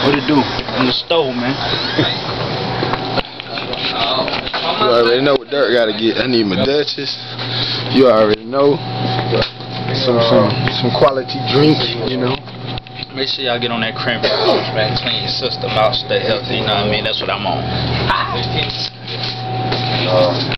What it do? In the stove, man. You already know what Dirt gotta get. I need my Dutchess. You already know. Some quality drink, you know. Make sure y'all get on that cranberry juice, man. Clean your system out, stay healthy, you know what I mean? That's what I'm on.